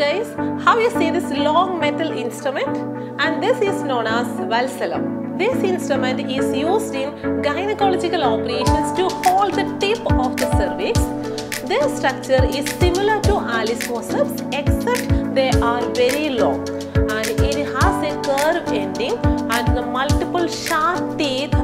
guys, how you see this long metal instrument, and this is known as Vulsellum. This instrument is used in gynecological operations to hold the tip of the cervix. Their structure is similar to Alice forceps except they are very long, and it has a curved ending and the multiple sharp teeth